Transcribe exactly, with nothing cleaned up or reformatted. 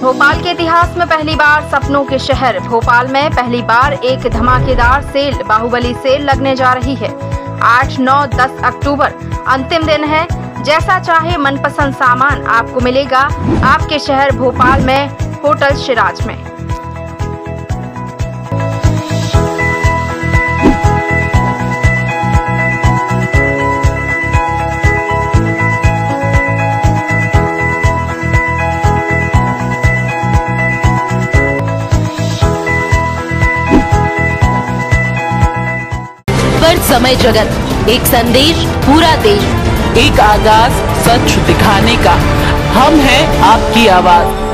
भोपाल के इतिहास में पहली बार सपनों के शहर भोपाल में पहली बार एक धमाकेदार सेल बाहुबली सेल लगने जा रही है। आठ, नौ, दस अक्टूबर अंतिम दिन है। जैसा चाहे मनपसंद सामान आपको मिलेगा आपके शहर भोपाल में होटल शिराज में। समय जगत, एक संदेश पूरा देश, एक आगाज सच दिखाने का, हम हैं आपकी आवाज।